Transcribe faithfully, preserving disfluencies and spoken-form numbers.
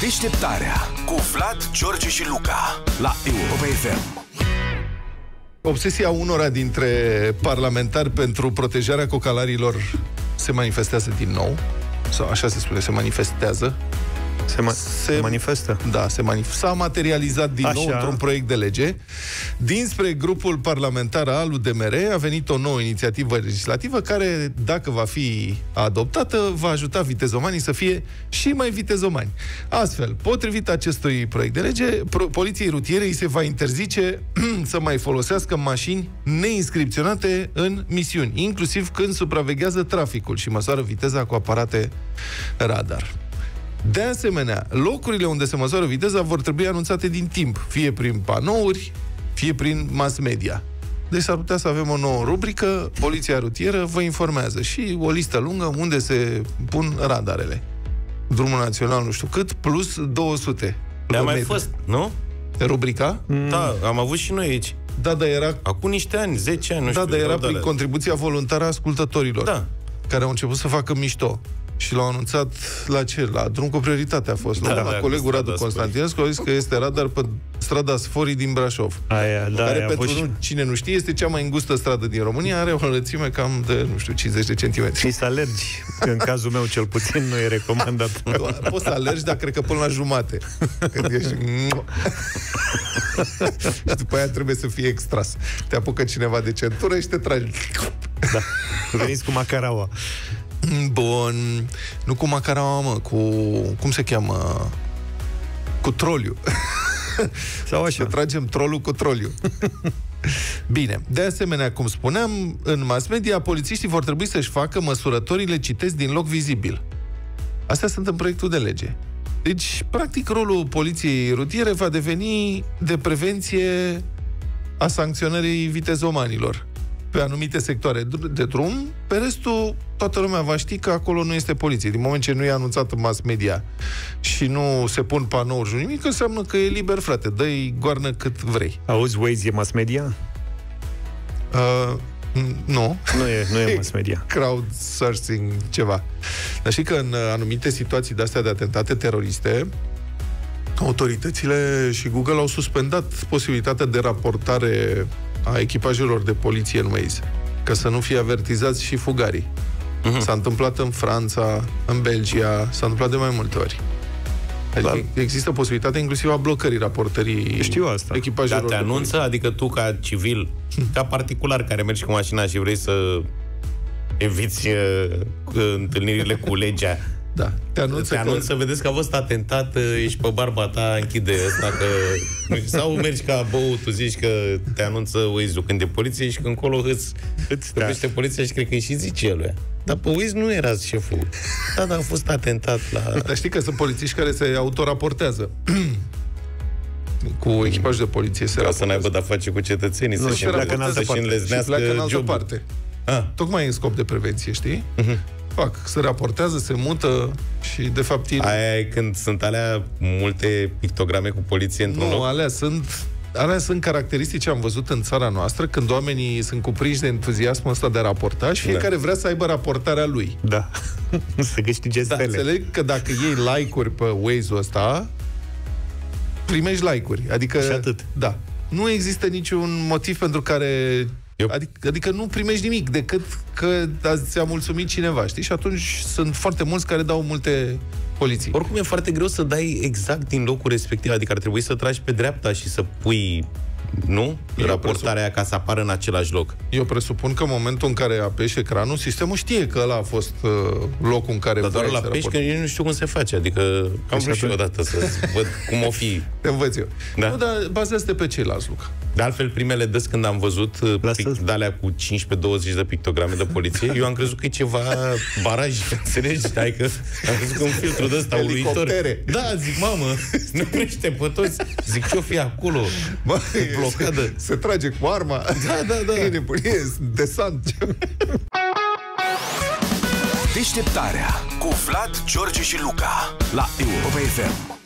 Deșteptarea cu Vlad, George și Luca la Europa F M. Obsesia unora dintre parlamentari pentru protejarea cocalarilor se manifestează din nou. Sau așa se spune, se manifestează. Se, ma- se, se manifestă. Da, se manif- s-a materializat din Așa. nou într-un proiect de lege. Dinspre grupul parlamentar al U D M R a venit o nouă inițiativă legislativă care, dacă va fi adoptată, va ajuta vitezomanii să fie și mai vitezomani. Astfel, potrivit acestui proiect de lege, poliției rutiere îi se va interzice să mai folosească mașini neinscripționate în misiuni, inclusiv când supraveghează traficul și măsoară viteza cu aparate radar. De asemenea, locurile unde se măsoară viteza vor trebui anunțate din timp, fie prin panouri, fie prin mass media. Deci s-ar putea să avem o nouă rubrică, Poliția Rutieră vă informează, și o listă lungă unde se pun radarele. Drumul național nu știu cât, plus două sute. Ne-a mai fost, nu? Rubrica? Da, am avut și noi aici. Da, dar era... Acum niște ani, zece ani, nu da, știu. dar era prin alea. contribuția voluntară a ascultătorilor. Da. Care au început să facă mișto. Și l-au anunțat la ce? La drum cu prioritate a fost. Da, la da, colegul Radu Constantinescu a zis că este radar pe strada Sforii din Brașov. Aia, da, care, aia pentru și... nu, cine nu știe, este cea mai îngustă stradă din România, are o lățime cam de, nu știu, cincizeci de centimetri. Și să alergi, că în cazul meu cel puțin nu e recomandat. Poți să alergi, dar cred că până la jumate. Când ești... Și după aia trebuie să fie extras. Te apucă cineva de centură și te tragi. Da, veniți cu macaraua. Bun. Nu cu macaraua, mă, cu... Cum se cheamă? Cu troliu. Sau așa. Să tragem trolul cu troliu. Bine. De asemenea, cum spuneam, în mass media, polițiștii vor trebui să-și facă măsurătorile, citesc, din loc vizibil. Astea sunt în proiectul de lege. Deci, practic, rolul poliției rutiere va deveni de prevenție a sancționării vitezomanilor pe anumite sectoare de drum. Pe restul, toată lumea va ști că acolo nu este poliție. Din moment ce nu e anunțat în mass media și nu se pun panouri și nimic, înseamnă că e liber, frate. Dă-i goarnă cât vrei. Auzi, Waze e mass media? Uh, nu. Nu e, nu e mass media. Crowdsourcing ceva. Dar știi că în anumite situații de-astea de atentate teroriste, autoritățile și Google au suspendat posibilitatea de raportare a echipajelor de poliție în Waze, ca să nu fie avertizați și fugarii. Uh-huh. S-a întâmplat în Franța, în Belgia, s-a întâmplat de mai multe ori. Adică da. Există posibilitatea inclusiv a blocării raportării. Știu asta. Echipajelor. Dar te anunță, poliție. Adică tu ca civil, ca particular care mergi cu mașina și vrei să eviți uh, întâlnirile cu legea. Da. Te anunță, te anunță că... vedeți că a fost atentat, ești pe barba ta, închide ăsta că... Sau mergi ca bou, tu zici că te anunță Waze-ul când e poliție și când încolo îți vorbește da. Poliția și cred că îi și zice el. Dar pe Waze nu era șeful. Da, dar a fost atentat la... Dar știi că sunt polițiști care se autoraportează. Cu echipaj de poliție se Ca să n-aibă de-a face cu cetățenii, nu, să-și înlesnească jobul. Parte. Ah. Tocmai în scop de prevenție, știi? Uh-huh. Fac, se raportează, se mută și de fapt... Aia e când sunt alea multe pictograme cu poliție într-un nu, loc? Nu, alea sunt... Alea sunt caracteristici, am văzut în țara noastră, când oamenii sunt cuprinși de entuziasmul ăsta de raportaj, fiecare da. Vrea să aibă raportarea lui. Da. Să câștige stele. Da, înțeleg că dacă iei like-uri pe Waze-ul ăsta, primești like-uri. Adică... Și atât. Da. Nu există niciun motiv pentru care... Adică, adică nu primești nimic, decât că ți-a mulțumit cineva, știi? Și atunci sunt foarte mulți care dau multe poliții. Oricum e foarte greu să dai exact din locul respectiv, adică ar trebui să tragi pe dreapta și să pui, nu? Eu raportarea aia ca să apară în același loc. Eu presupun că în momentul în care apeși ecranul, sistemul știe că ăla a fost uh, locul în care... Dar doar la apeși, că eu nu știu cum se face, adică am vrut și eu odată să văd cum o fi. Te învăț eu. Da? Nu, dar bazează-te pe ceilalți, Luca. De altfel, primele dăți când am văzut pic, de-alea cu cincisprezece douăzeci de pictograme de poliție, eu am crezut că e ceva baraj, înțelegi? Adică am crezut că un filtru de ăsta uluitor. Da, zic, mamă, ne oprește pe toți. Zic, ce-o fi acolo? Bă, blocadă. Se, se trage cu arma. Da, da, da. E nebunie, desant. Deșteptarea cu Vlad, George și Luca la Europa F M.